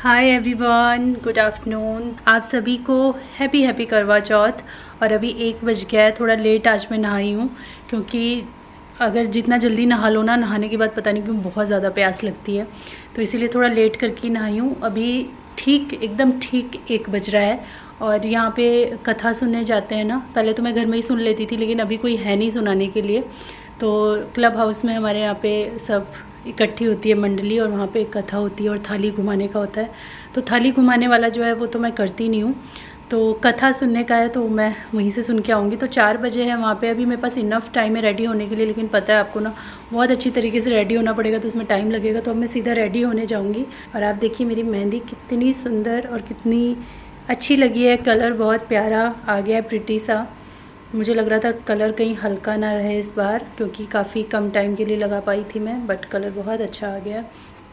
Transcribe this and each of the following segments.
Hi everyone, good afternoon. आप सभी को हैप्पी करवा चौथ। और अभी 1 बज गया है। थोड़ा लेट आज मैं नहाई हूँ क्योंकि अगर जितना जल्दी नहा लो ना, नहाने के बाद पता नहीं क्यों बहुत ज़्यादा प्यास लगती है, तो इसीलिए थोड़ा लेट करके नहाई हूँ। अभी एकदम ठीक 1 बज रहा है और यहाँ पे कथा सुनने जाते हैं ना। पहले तो मैं घर में ही सुन लेती थी, लेकिन अभी कोई है नहीं सुनाने के लिए, तो क्लब हाउस में हमारे यहाँ पे सब इकट्ठी होती है मंडली और वहाँ पे कथा होती है और थाली घुमाने का होता है। तो थाली घुमाने वाला जो है वो तो मैं करती नहीं हूँ, तो कथा सुनने का है तो मैं वहीं से सुन के आऊँगी। तो 4 बजे है वहाँ पे। अभी मेरे पास इनफ टाइम है रेडी होने के लिए, लेकिन पता है आपको ना, बहुत अच्छी तरीके से रेडी होना पड़ेगा, तो उसमें टाइम लगेगा। तो अब मैं सीधा रेडी होने जाऊँगी। और आप देखिए मेरी मेहंदी कितनी सुंदर और कितनी अच्छी लगी है। कलर बहुत प्यारा आ गया है, प्रिटी सा। मुझे लग रहा था कलर कहीं हल्का ना रहे इस बार, क्योंकि काफ़ी कम टाइम के लिए लगा पाई थी मैं, बट कलर बहुत अच्छा आ गया।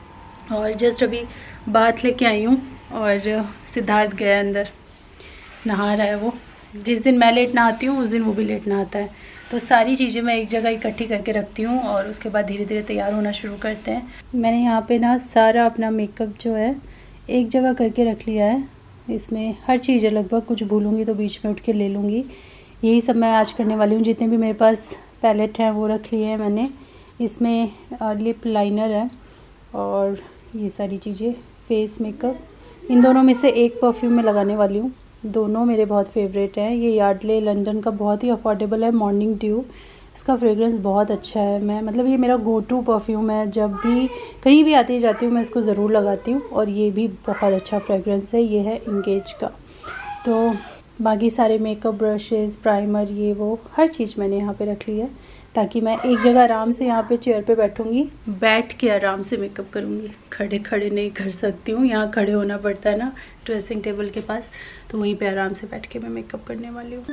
और जस्ट अभी बाथ लेके आई हूँ और सिद्धार्थ गया अंदर, नहा रहा है वो। जिस दिन मैं लेट नहाती हूँ उस दिन वो भी लेट नहाता है। तो सारी चीज़ें मैं एक जगह इकट्ठी करके रखती हूँ और उसके बाद धीरे धीरे तैयार होना शुरू करते हैं। मैंने यहाँ पे ना सारा अपना मेकअप जो है एक जगह करके रख लिया है। इसमें हर चीज़ है लगभग, कुछ भूलूँगी तो बीच में उठ के ले लूँगी। यही सब मैं आज करने वाली हूँ। जितने भी मेरे पास पैलेट हैं वो रख लिए हैं मैंने। इसमें लिप लाइनर है और ये सारी चीज़ें, फेस मेकअप। इन दोनों में से एक परफ्यूम मैं लगाने वाली हूँ। दोनों मेरे बहुत फेवरेट हैं। ये यार्डले लंदन का बहुत ही अफोर्डेबल है, मॉर्निंग ड्यू। इसका फ्रेग्रेंस बहुत अच्छा है। मैं मतलब ये मेरा गो टू परफ्यूम है। जब भी कहीं भी आती जाती हूँ मैं इसको ज़रूर लगाती हूँ। और ये भी बहुत अच्छा फ्रेग्रेंस है। ये है इंगेज का। तो बाकी सारे मेकअप ब्रशेस, प्राइमर, ये वो हर चीज़ मैंने यहाँ पे रख ली है, ताकि मैं एक जगह आराम से यहाँ पे चेयर पे बैठूँगी, बैठ के आराम से मेकअप करूँगी। खड़े खड़े नहीं कर सकती हूँ, यहाँ खड़े होना पड़ता है ना ड्रेसिंग टेबल के पास, तो वहीं पे आराम से बैठ के मैं मेकअप करने वाली हूँ।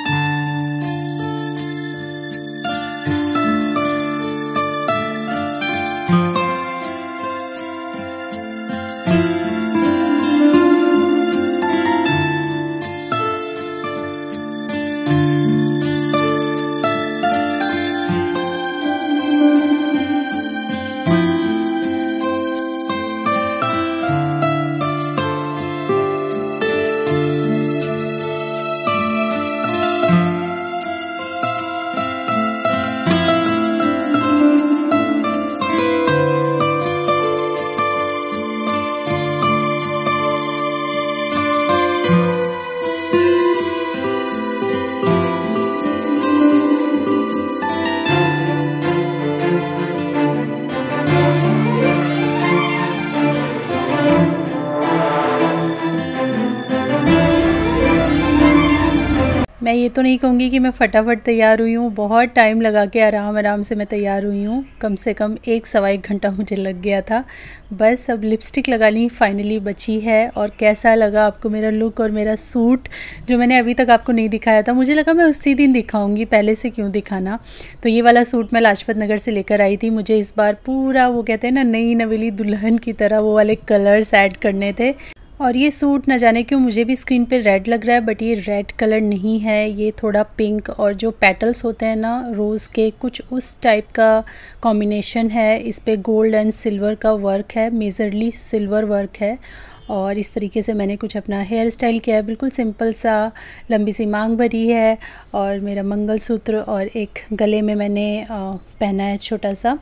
मैं ये तो नहीं कहूँगी कि मैं फटाफट तैयार हुई हूँ। बहुत टाइम लगा के आराम से मैं तैयार हुई हूँ। कम से कम 1-1.25 घंटा मुझे लग गया था। बस अब लिपस्टिक लगा ली फाइनली बची है। और कैसा लगा आपको मेरा लुक और मेरा सूट, जो मैंने अभी तक आपको नहीं दिखाया था। मुझे लगा मैं उसी दिन दिखाऊंगी, पहले से क्यों दिखाना। तो ये वाला सूट मैं लाजपत नगर से लेकर आई थी। मुझे इस बार पूरा वो कहते हैं ना, नई नवेली दुल्हन की तरह वो वाले कलर्स ऐड करने थे। और ये सूट न जाने क्यों मुझे भी स्क्रीन पे रेड लग रहा है, बट ये रेड कलर नहीं है। ये थोड़ा पिंक और जो पेटल्स होते हैं ना रोज़ के, कुछ उस टाइप का कॉम्बिनेशन है। इस पे गोल्ड एंड सिल्वर का वर्क है, मेजरली सिल्वर वर्क है। और इस तरीके से मैंने कुछ अपना हेयर स्टाइल किया है, बिल्कुल सिंपल सा। लंबी सी मांग भरी है और मेरा मंगलसूत्र और एक गले में मैंने पहना है छोटा सा।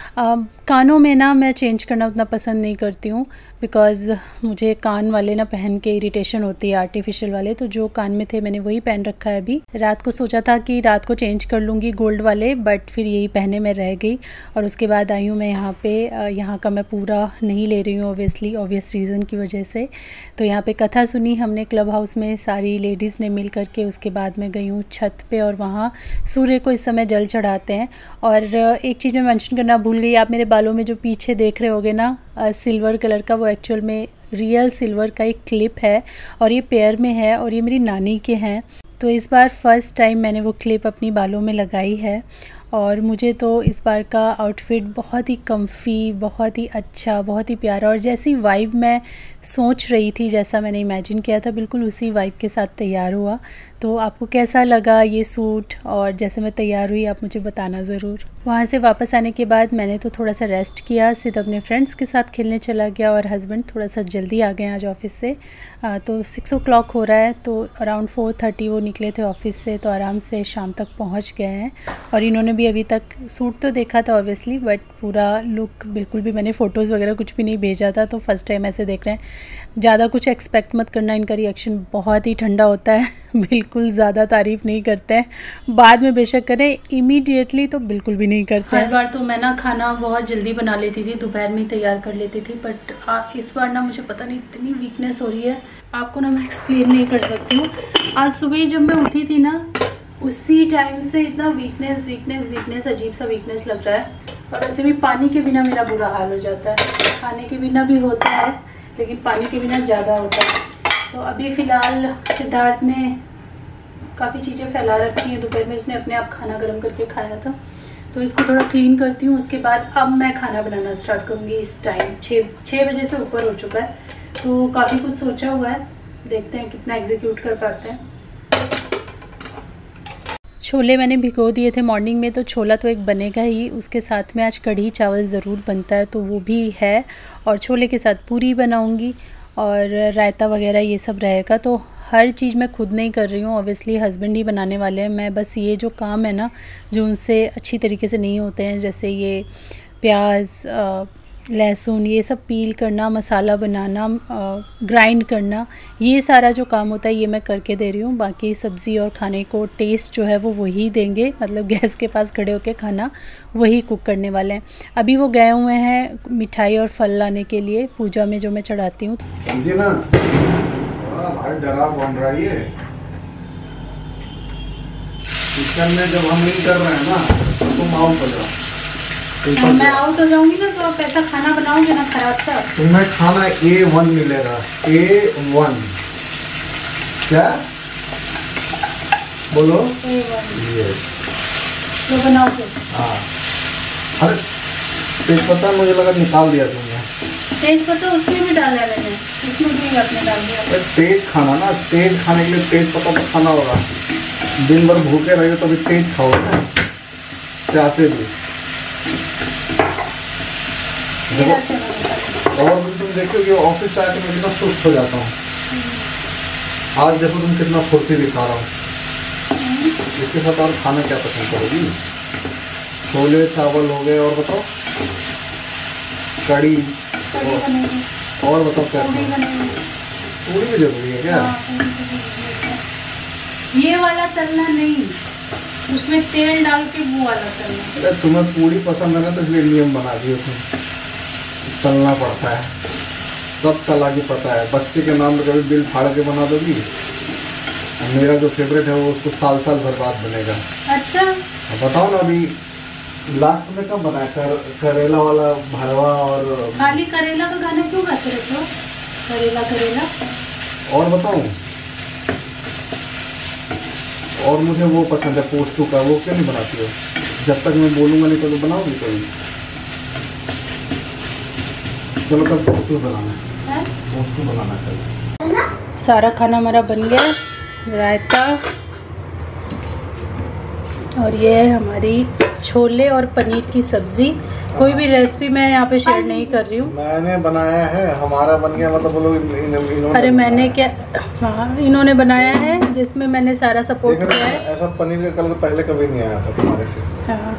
कानों में ना मैं चेंज करना उतना पसंद नहीं करती हूँ, बिकॉज़ मुझे कान वाले ना पहन के इरिटेशन होती है, आर्टिफिशियल वाले। तो जो कान में थे मैंने वही पहन रखा है अभी। रात को सोचा था कि रात को चेंज कर लूँगी गोल्ड वाले, बट फिर यही पहने में रह गई। और उसके बाद आई हूँ मैं यहाँ पे। यहाँ का मैं पूरा नहीं ले रही हूँ ऑब्वियस रीज़न की वजह से। तो यहाँ पे कथा सुनी हमने क्लब हाउस में सारी लेडीज़ ने मिल करके। उसके बाद मैं गई हूँ छत पे और वहाँ सूर्य को इस समय जल चढ़ाते हैं। और एक चीज़ मैं मेंशन करना भूल गई, आप मेरे बालों में जो पीछे देख रहे होगे ना सिल्वर कलर का, वो एक्चुअल में रियल सिल्वर का एक क्लिप है और ये पेयर में है और ये मेरी नानी के हैं। तो इस बार फर्स्ट टाइम मैंने वो क्लिप अपनी बालों में लगाई है। और मुझे तो इस बार का आउटफिट बहुत ही कम्फी, बहुत ही अच्छा, बहुत ही प्यारा, और जैसी वाइब मैं सोच रही थी, जैसा मैंने इमेजिन किया था, बिल्कुल उसी वाइब के साथ तैयार हुआ। तो आपको कैसा लगा ये सूट और जैसे मैं तैयार हुई आप मुझे बताना ज़रूर। वहाँ से वापस आने के बाद मैंने तो थोड़ा सा रेस्ट किया, सिर्फ अपने फ्रेंड्स के साथ खेलने चला गया और हस्बैंड थोड़ा सा जल्दी आ गए आज ऑफ़िस से। तो 6 o'clock हो रहा है, तो अराउंड 4:30 वो निकले थे ऑफ़िस से, तो आराम से शाम तक पहुँच गए हैं। और इन्होंने भी अभी तक सूट तो देखा था ऑब्वियसली, बट पूरा लुक बिल्कुल भी मैंने फ़ोटोज़ वगैरह कुछ भी नहीं भेजा था, तो फर्स्ट टाइम ऐसे देख रहे हैं। ज़्यादा कुछ एक्सपेक्ट मत करना, इनका रिएक्शन बहुत ही ठंडा होता है बिल्कुल ज़्यादा तारीफ़ नहीं करते हैं, बाद में बेशक करें, इमीडिएटली तो बिल्कुल भी नहीं करते हैं। हर बार तो मैं ना खाना बहुत जल्दी बना लेती थी, दोपहर में तैयार कर लेती थी, बट इस बार ना मुझे पता नहीं इतनी वीकनेस हो रही है, आपको ना मैं एक्सप्लेन नहीं कर सकती हूँ। आज सुबह जब मैं उठी थी ना, उसी टाइम से इतना वीकनेस अजीब सा वीकनेस लग रहा है। और ऐसे भी पानी के बिना मेरा बुरा हाल हो जाता है, खाने के बिना भी होता है लेकिन पानी के बिना ज़्यादा होता है। तो अभी फ़िलहाल सिद्धार्थ ने काफ़ी चीज़ें फैला रखी हैं, दोपहर में उसने अपने आप खाना गर्म करके खाया था, तो इसको थोड़ा क्लीन करती हूँ। उसके बाद अब मैं खाना बनाना स्टार्ट करूँगी। इस टाइम 6 बजे से ऊपर हो चुका है, तो काफ़ी कुछ सोचा हुआ है, देखते हैं कितना एग्जीक्यूट कर पाते हैं। छोले मैंने भिगो दिए थे मॉर्निंग में, तो छोला तो एक बनेगा ही, उसके साथ में आज कढ़ी चावल ज़रूर बनता है, तो वो भी है। और छोले के साथ पूरी बनाऊंगी और रायता वगैरह ये सब रहेगा। तो हर चीज़ मैं खुद नहीं कर रही हूँ, ऑब्वियसली हस्बैंड ही बनाने वाले हैं। मैं बस ये जो काम है ना, जो उनसे अच्छी तरीके से नहीं होते हैं, जैसे ये प्याज लहसुन ये सब पील करना, मसाला बनाना, ग्राइंड करना, ये सारा जो काम होता है ये मैं करके दे रही हूँ। बाकी सब्ज़ी और खाने को टेस्ट जो है वो वही देंगे, मतलब गैस के पास खड़े होकर खाना वही कुक करने वाले हैं। अभी वो गए हुए हैं मिठाई और फल लाने के लिए, पूजा में जो मैं चढ़ाती हूँ। ना भाई डरा बन रहा है किचन में, जब हम नहीं कर रहे हैं ना तो तुम आउट हो जाओ। मैं आउट हो जाऊंगी ना, तो आप ऐसा खाना बनाओगे ना खराब सा। तुम्हें खाना A1 मिलेगा, A1 क्या बोलो? A1 तो बनाओगे? हाँ। अरे तेज पत्ता मुझे लगा निकाल दिया तुमने। तेज पत्ता उसमें भी डाला है मैंने, इसमें भी आपने डाल दिया। तेज खाना ना, तेज खाने के लिए तेज पत्ता तो खाना होगा। दिन भर भूखे रहे तो भी तेज खाओगे ना, चाहते भी। और तुम देखो कि ऑफिस से आके मैं कितना सुस्त हो जाता हूँ। आज देखो तुम कितना फुर्ती दिखा रहा हूँ। इसके साथ और खाना क्या पसंद करोगी? छोले चावल हो गए, और बताओ कड़ी, और बताओ क्या? पूरी भी जरूरी है क्या? ये वाला तलना नहीं, उसमें तेल डाल के वो वाला तलना। तुम्हें पूरी पसंद है ना, तो इसलिए नियम बना दिए तुम, तलना पड़ता है। सब चालाकी पता है। बच्चे के नाम पे कभी बिल फाड़ के बना दोगी? मेरा जो फेवरेट है वो उसको साल साल बर्बाद बनेगा। अच्छा बताओ ना, अभी लास्ट में कब बनाया? करेला वाला भरवा, और खाली करेला का गाना क्यों गाते रहते हो? करेला करेला। और बताऊं, और मुझे वो पसंद है पोस्तू का, वो क्यों नहीं बनाती हो? जब तक मैं बोलूँगा नहीं तो बनाओगी कोई? चलो कल पोस्तू बनाना है, पोस्तू बनाना चाहिए। सारा खाना हमारा बन गया, रायता, और ये है हमारी छोले और पनीर की सब्ज़ी। कोई भी रेसिपी मैं यहाँ पे शेयर नहीं कर रही हूँ। मैंने बनाया है, हमारा बन गया, मतलब बोलो इन्होंने। अरे मैंने क्या, हाँ इन्होंने बनाया है, जिसमें मैंने सारा सपोर्ट किया है। ऐसा पनीर का कलर पहले कभी नहीं आया था तुम्हारे से। हाँ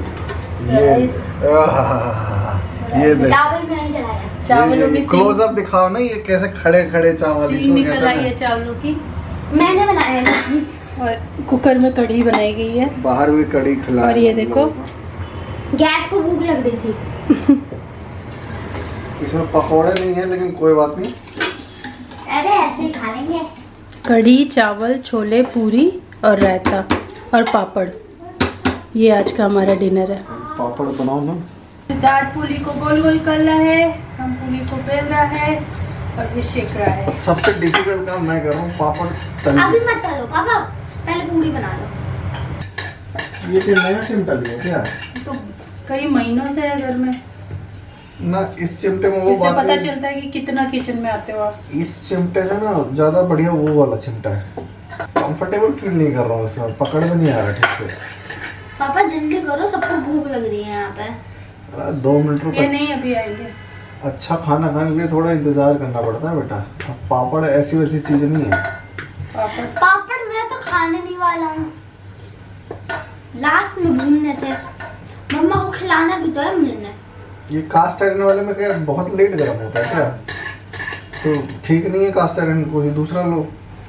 ये चावलों की क्लोजअप दिखाओ ना, ये कैसे खड़े खड़े चावल निकल आई है चावलों की। मैंने बनाया है, और कुकर में कढ़ी बनाई गई है, बाहर भी कढ़ी खिला। और ये देखो, गैस को भूख लग रही थी। इसमें पकौड़े नहीं है, लेकिन कोई बात नहीं, अरे ऐसे ही खा लेंगे। कढ़ी चावल छोले पूरी और रायता और पापड़, ये आज का हमारा डिनर है। पापड़ बनाओ ना। सिद्धार्थ पूरी को गोल गोल कर रहा है, हम पूरी को बेल रहा है, और ये सेक रहा है। सबसे डिफिकल्ट काम मैं कर रहा हूँ, पापड़ तलना। अभी मत तलो पापा, पहले पूरी बना लो। ये क्या नया चिमटा लिया क्या? तो कई महीनों से है घर में ना, इस चिमटे में वो इससे बात पता नहीं। चलता है कि कितना किचन में आते हो आप। इस चिमटे से ना ज्यादा बढ़िया वो वाला चिमटा है, कंफर्टेबल फील नहीं कर रहा हूँ इसमें, पकड़ में नहीं आ रहा ठीक से। पापा जल्दी करो, सबको भूख लग रही है यहाँ पे। अरे 2 मिनट रुको। ये नहीं अभी आएंगे। अच्छा खाना खाने के लिए थोड़ा इंतजार करना पड़ता है बेटा। अब पापड़ ऐसी वैसी चीज नहीं है। पापड़ मैं तो खाने नहीं वाला हूँ, लास्ट में भूनने थे। मम्मा को खिलाना भी तो है मुझे। ये कास्ट आयरन वाले में क्या बहुत लेट गर्म होता है क्या? तो ठीक नहीं है कास्ट आयरन, कोई दूसरा लो।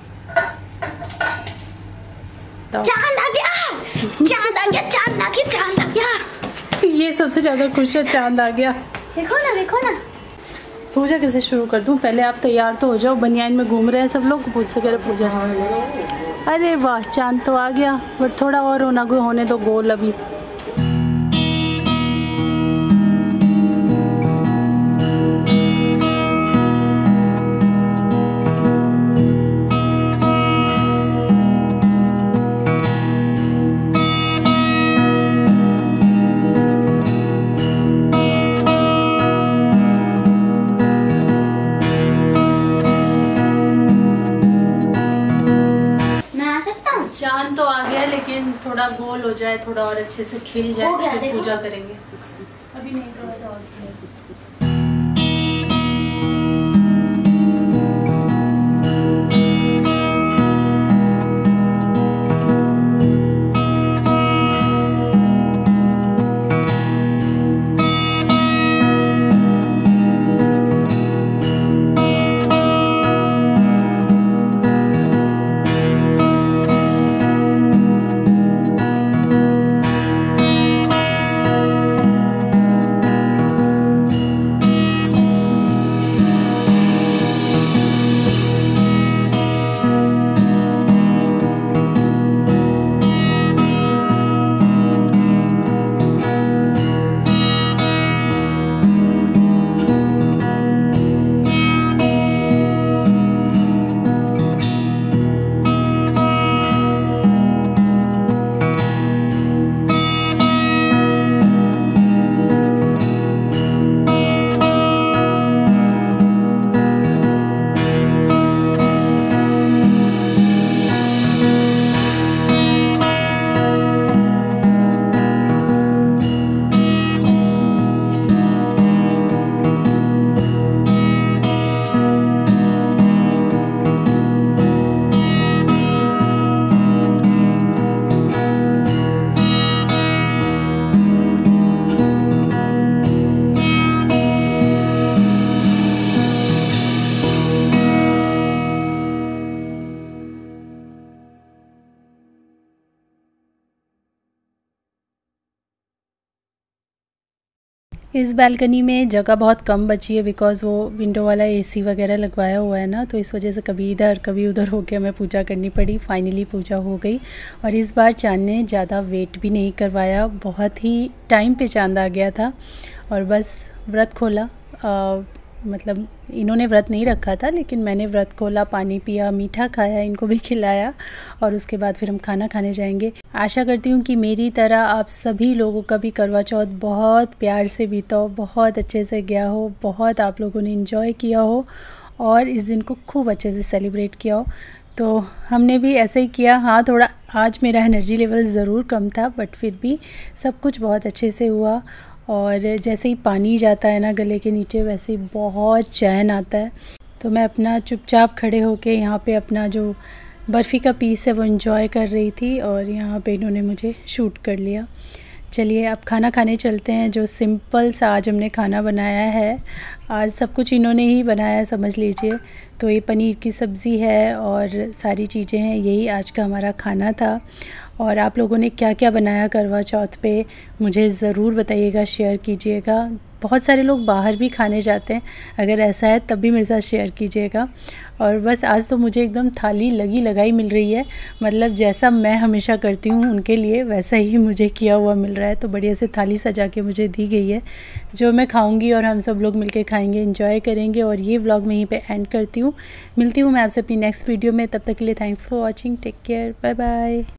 चांद आ गया, चांद आ गया, चांद आ गया, चांद आ गया। ये सबसे ज्यादा खुश है, चांद आ गया। देखो ना, देखो ना। पूजा कैसे शुरू कर दूं? पहले आप तैयार तो हो जाओ, बनियान में घूम रहे हैं सब लोग, पूछ से करे पूजा। अरे वाह, चांद तो आ गया, बट थोड़ा और होने दो गोल अभी। चांद तो आ गया, लेकिन थोड़ा गोल हो जाए, थोड़ा और अच्छे से खिल जाए, फिर पूजा करेंगे। अभी नहीं, थोड़ा सा और। इस बालकनी में जगह बहुत कम बची है, बिकॉज़ वो विंडो वाला एसी वगैरह लगवाया हुआ है ना, तो इस वजह से कभी इधर कभी उधर होके हमें पूजा करनी पड़ी। फाइनली पूजा हो गई, और इस बार चांद ने ज़्यादा वेट भी नहीं करवाया, बहुत ही टाइम पे चांद आ गया था। और बस व्रत खोला, मतलब इन्होंने व्रत नहीं रखा था, लेकिन मैंने व्रत खोला, पानी पिया, मीठा खाया, इनको भी खिलाया, और उसके बाद फिर हम खाना खाने जाएंगे। आशा करती हूँ कि मेरी तरह आप सभी लोगों का भी करवा चौथ बहुत प्यार से बीता हो, बहुत अच्छे से गया हो, बहुत आप लोगों ने एंजॉय किया हो और इस दिन को खूब अच्छे से सेलिब्रेट किया हो। तो हमने भी ऐसे ही किया। हाँ, थोड़ा आज मेरा एनर्जी लेवल ज़रूर कम था, बट फिर भी सब कुछ बहुत अच्छे से हुआ। और जैसे ही पानी जाता है ना गले के नीचे, वैसे ही बहुत चैन आता है। तो मैं अपना चुपचाप खड़े होके यहाँ पे अपना जो बर्फ़ी का पीस है वो एंजॉय कर रही थी, और यहाँ पे इन्होंने मुझे शूट कर लिया। चलिए अब खाना खाने चलते हैं। जो सिंपल सा आज हमने खाना बनाया है, आज सब कुछ इन्होंने ही बनाया समझ लीजिए। तो ये पनीर की सब्ज़ी है और सारी चीज़ें हैं, यही आज का हमारा खाना था। और आप लोगों ने क्या क्या बनाया करवा चौथ पे मुझे ज़रूर बताइएगा, शेयर कीजिएगा। बहुत सारे लोग बाहर भी खाने जाते हैं, अगर ऐसा है तब भी मेरे साथ शेयर कीजिएगा। और बस आज तो मुझे एकदम थाली लगी लगाई मिल रही है, मतलब जैसा मैं हमेशा करती हूँ उनके लिए वैसा ही मुझे किया हुआ मिल रहा है। तो बढ़िया से थाली सजा के मुझे दी गई है, जो मैं खाऊंगी और हम सब लोग मिलके खाएंगे, एंजॉय करेंगे। और ये व्लॉग मैं यहीं पे एंड करती हूँ। मिलती हूँ मैं आपसे अपनी नेक्स्ट वीडियो में, तब तक के लिए thanks for watching, take care, bye bye.